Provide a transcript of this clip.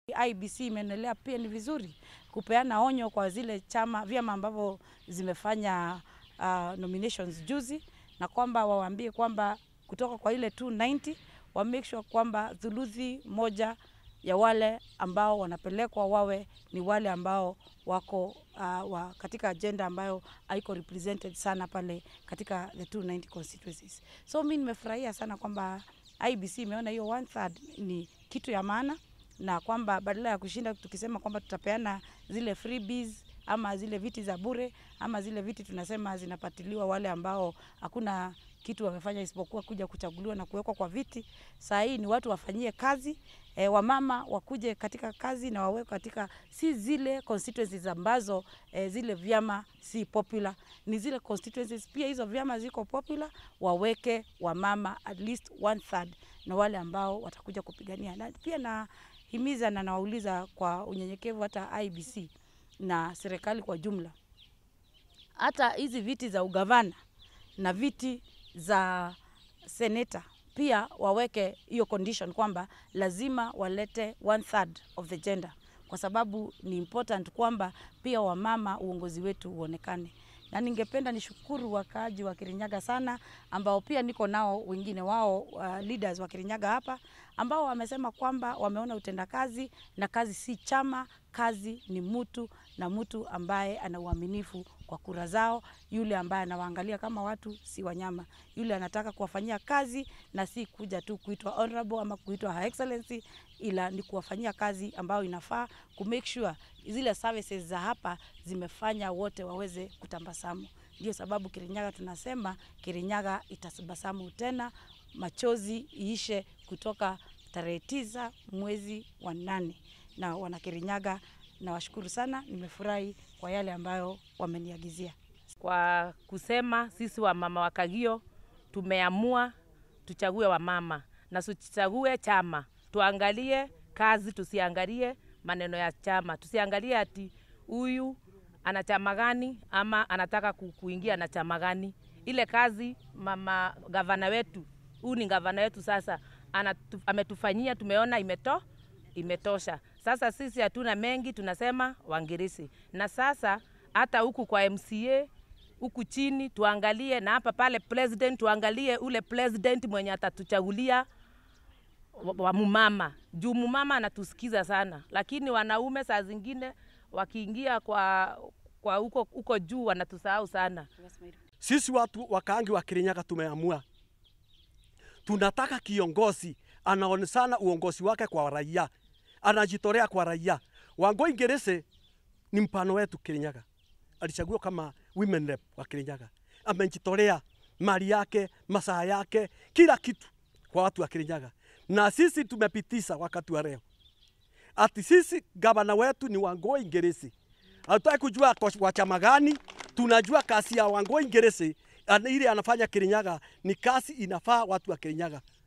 IEBC imeendelea pia ni vizuri kupeana onyo kwa zile vyama ambavyo zimefanya nominations juzi, na kwamba wawaambie kwamba kutoka kwa ile 290 wa make sure kwamba thuluthi moja ya wale ambao wanapelekwa wawe ni wale ambao wako katika agenda ambayo haiko represented sana pale katika the 290 constituencies. So mimi nimefurahia sana kwamba IEBC imeona hiyo 1/3 ni kitu ya maana, na kwamba badala ya kushinda tukisema kwamba tutapeana zile freebies ama zile viti za bure ama zile viti tunasema zinapatiliwa wale ambao hakuna kitu wamefanya isipokuwa kuja kuchaguliwa na kuwekwa kwa viti. Saa hii ni watu wafanyie kazi, wamama wakuje katika kazi na wawe katika si zile constituencies ambazo zile vyama si popular, ni zile constituencies pia hizo vyama ziko popular, waweke wamama at least 1/3 na wale ambao watakuja kupigania. Na pia na himiza na nawauliza kwa unyenyekevu hata IEBC na serikali kwa jumla, hata hizi viti za ugavana na viti za seneta pia waweke hiyo condition kwamba lazima walete 1/3 of the gender, kwa sababu ni important kwamba pia wamama uongozi wetu uonekane. Na ningependa nishukuru wakaaji wa Kirinyaga sana, ambao pia niko nao wengine wao leaders wa Kirinyaga hapa, ambao wamesema kwamba wameona utendakazi, na kazi si chama, kazi ni mtu, na mtu ambaye ana uaminifu kwa kura zao, yule ambaye anawaangalia kama watu si wanyama, yule anataka kuwafanyia kazi na si kuja tu kuitwa honorable ama kuitwa her excellency, ila ni kuwafanyia kazi ambayo inafaa ku make sure zile services za hapa zimefanya wote waweze kutambasamu. Ndio sababu Kirinyaga tunasema Kirinyaga itasabasamu tena, machozi iishe kutoka tarehe 9 mwezi wa 8. Na wana Kirinyaga na washukuru sana, nimefurahi kwa yale ambayo wameniagizia. Kwa kusema sisi wa mama wa Kagio tumeamua tuchague wa mama na tuchague chama. Tuangalie kazi, tusiangalie maneno ya chama. Tusiangalie ati huyu ana chama gani ama anataka kuingia na chama gani. Ile kazi mama gavana wetu, huyu ni gavana wetu sasa, ametufanyia, tumeona imetosha. Sasa sisi hatuna mengi, tunasema Wangirisi. Na sasa hata huku kwa MCA huku chini tuangalie, na hapa pale president tuangalie ule president mwenye atatuchagulia wa mumama. Juu mumama anatusikiza sana, lakini wanaume saa zingine wakiingia kwa huko juu wanatusahau sana. Sisi watu wakaangi wa Kirinyaga tumeamua, tunataka kiongozi anaonesana uongozi wake kwa raia, anajitolea kwa raia. Wangoi Ngerese ni mpano wetu Kirinyaga, alichaguliwa kama women rep wa Kirinyaga, amejitolea mali yake, masaa yake, kila kitu kwa watu wa Kirinyaga. Na sisi tumepitisha wakati wa leo ati sisi gavana wetu ni Wangoi Ngerese. Hatutaki kujua kwa chama gani, tunajua kazi ya Wangoi Ngerese ile anafanya Kirinyaga ni kazi inafaa watu wa Kirinyaga.